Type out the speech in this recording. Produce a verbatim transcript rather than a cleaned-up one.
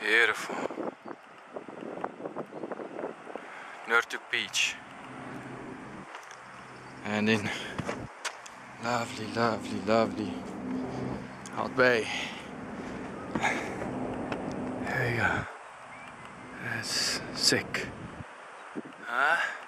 Beautiful. Nortuk Beach. And in lovely, lovely, lovely Hot Bay. There you go. That's sick. Huh?